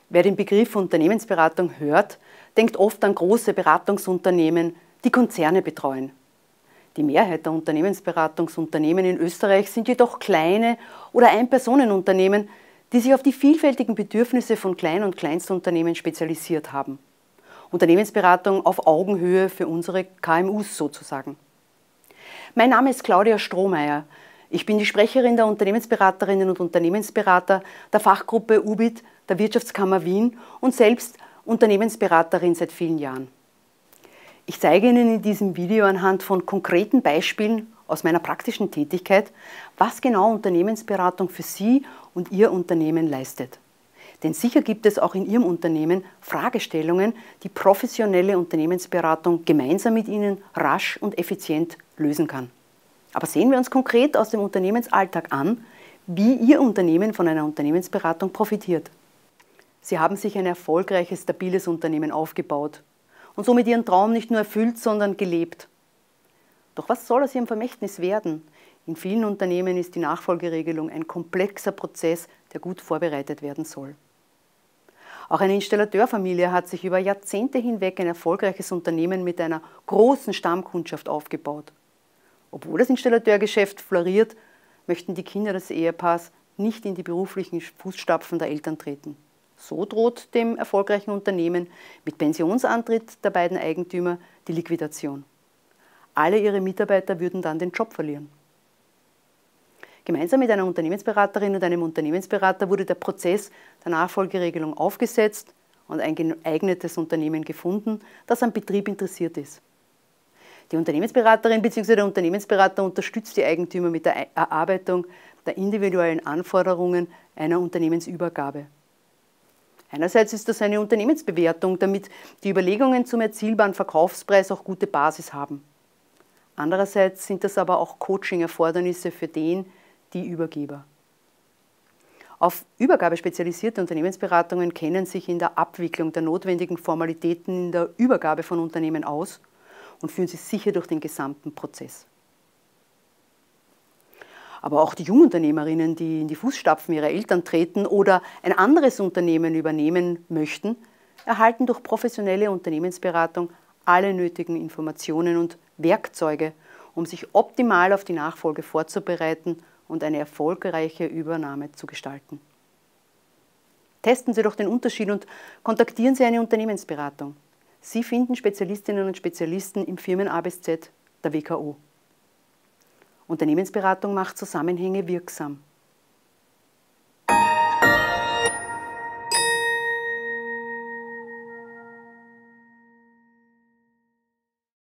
Wer den Begriff Unternehmensberatung hört, denkt oft an große Beratungsunternehmen, die Konzerne betreuen. Die Mehrheit der Unternehmensberatungsunternehmen in Österreich sind jedoch kleine oder Ein-Personen-Unternehmen, die sich auf die vielfältigen Bedürfnisse von Klein- und Kleinstunternehmen spezialisiert haben. Unternehmensberatung auf Augenhöhe für unsere KMUs sozusagen. Mein Name ist Claudia Strohmeier. Ich bin die Sprecherin der Unternehmensberaterinnen und Unternehmensberater der Fachgruppe UBIT der Wirtschaftskammer Wien und selbst Unternehmensberaterin seit vielen Jahren. Ich zeige Ihnen in diesem Video anhand von konkreten Beispielen aus meiner praktischen Tätigkeit, was genau Unternehmensberatung für Sie und Ihr Unternehmen leistet. Denn sicher gibt es auch in Ihrem Unternehmen Fragestellungen, die professionelle Unternehmensberatung gemeinsam mit Ihnen rasch und effizient lösen kann. Aber sehen wir uns konkret aus dem Unternehmensalltag an, wie Ihr Unternehmen von einer Unternehmensberatung profitiert. Sie haben sich ein erfolgreiches, stabiles Unternehmen aufgebaut und somit Ihren Traum nicht nur erfüllt, sondern gelebt. Doch was soll aus Ihrem Vermächtnis werden? In vielen Unternehmen ist die Nachfolgeregelung ein komplexer Prozess, der gut vorbereitet werden soll. Auch eine Installateurfamilie hat sich über Jahrzehnte hinweg ein erfolgreiches Unternehmen mit einer großen Stammkundschaft aufgebaut. Obwohl das Installateurgeschäft floriert, möchten die Kinder des Ehepaars nicht in die beruflichen Fußstapfen der Eltern treten. So droht dem erfolgreichen Unternehmen mit Pensionsantritt der beiden Eigentümer die Liquidation. Alle ihre Mitarbeiter würden dann den Job verlieren. Gemeinsam mit einer Unternehmensberaterin und einem Unternehmensberater wurde der Prozess der Nachfolgeregelung aufgesetzt und ein geeignetes Unternehmen gefunden, das am Betrieb interessiert ist. Die Unternehmensberaterin bzw. der Unternehmensberater unterstützt die Eigentümer mit der Erarbeitung der individuellen Anforderungen einer Unternehmensübergabe. Einerseits ist das eine Unternehmensbewertung, damit die Überlegungen zum erzielbaren Verkaufspreis auch gute Basis haben. Andererseits sind das aber auch Coaching-Erfordernisse für die Übergeber. Auf Übergabe spezialisierte Unternehmensberatungen kennen sich in der Abwicklung der notwendigen Formalitäten in der Übergabe von Unternehmen aus und führen sie sicher durch den gesamten Prozess. Aber auch die Jungunternehmerinnen, die in die Fußstapfen ihrer Eltern treten oder ein anderes Unternehmen übernehmen möchten, erhalten durch professionelle Unternehmensberatung alle nötigen Informationen und Werkzeuge, um sich optimal auf die Nachfolge vorzubereiten und eine erfolgreiche Übernahme zu gestalten. Testen Sie doch den Unterschied und kontaktieren Sie eine Unternehmensberatung. Sie finden Spezialistinnen und Spezialisten im Firmen A bis Z der WKO. Unternehmensberatung macht Zusammenhänge wirksam.